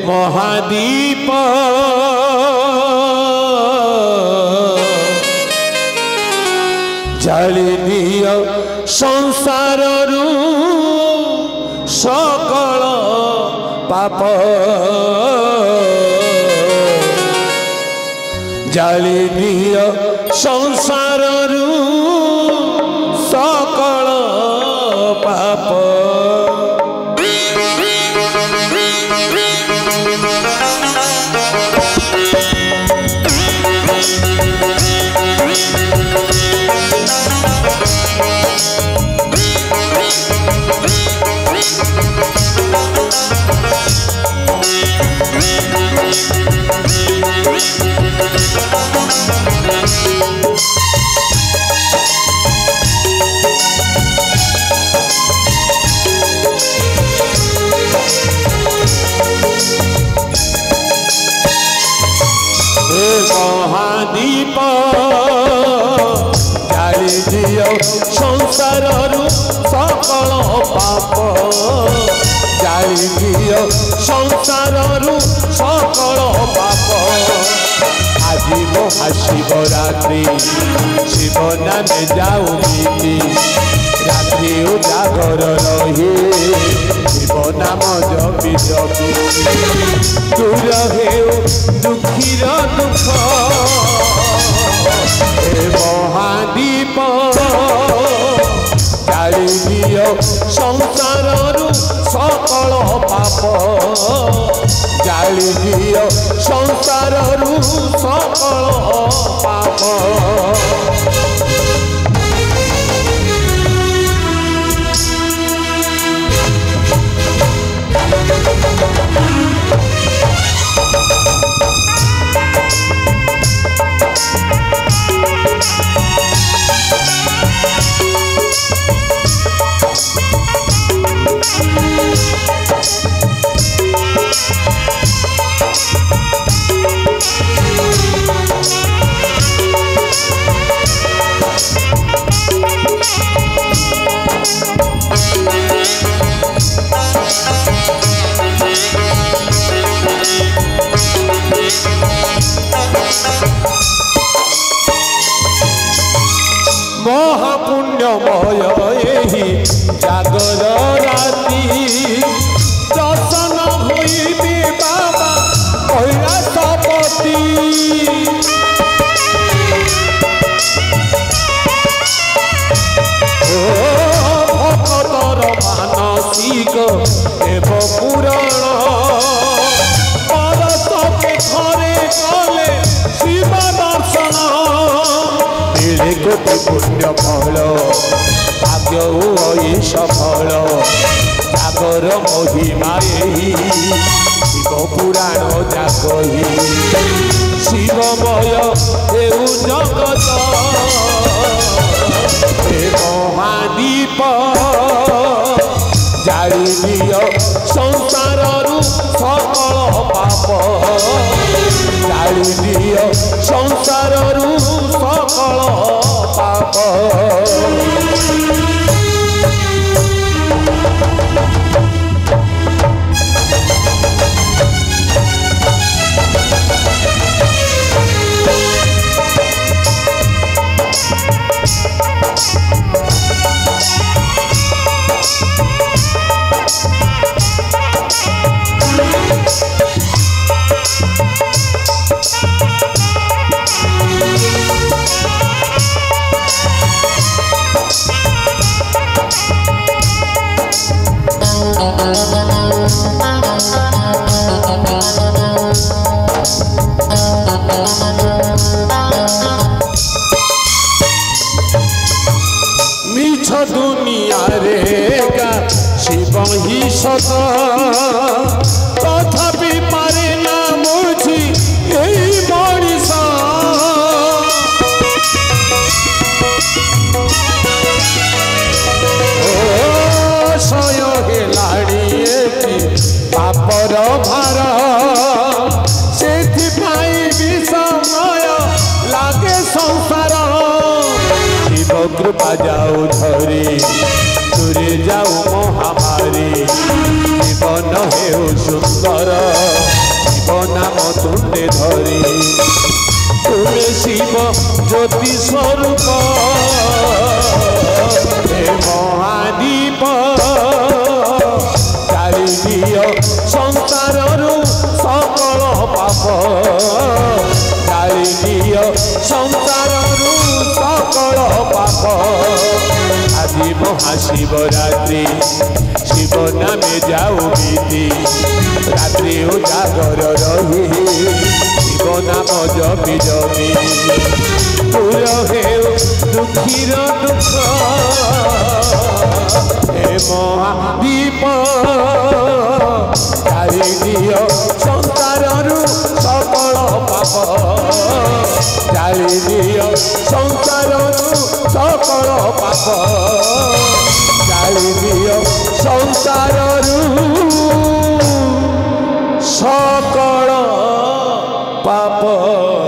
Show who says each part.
Speaker 1: महादीप जाली दियो संसार सकल पाप जाली दियो संसार सकल पाप महादीप जाली दियो संसार सकल पाप जाली दियो संसार सकल पाप आज महाशिवरात्रि शिव नामे जाऊ नीति रात्रि उजागर रही शिव नाम जपी जपी दूर हेउ दुखीर दुख हे महादीप जाली दियो संसार सकल पाप जाली दियो संसार सकल पाप महापुण्यमय यही जागर राति दर्शन होइबे बाबा कैलासपति भक्तर मानसिक एव पुराण परसके थरे कले शिव दर्शन कोटि पुण्य फल भाग्य सफल जागर महिमा शिव पुराण जागही शिवमय हेउ जगत हे महादीप जाली दियो संसार सकल पाप जाली दियो संसार सकल पाप मिछ दुनिया रे का शिव ही सत तथापि पारे ना मुझी यही मनीष सय हेलाड़ी पापर भार से विषमय लागे संसार शिव कृपा जाऊ धरी दूरे जाऊ महामारी जीवन हेउ सुंदर शिव नाम तुंडे धरी तुमे शिव ज्योति स्वरूप हे महादीप जाली दियो संसाररू सकल पाप जाली दियो संसाररू सकल पाप आदि महाशिवरात्रि शिव नामे जाऊ बीती रात्रि उजागर रही शिव नाम जपी जपी दूर हे दुखीर दुख हे महादीप जाली दियो संसाररू सकल पाप जाली दियो संसाररू सकल पाप जाली दियो संसाररू सकल पाप।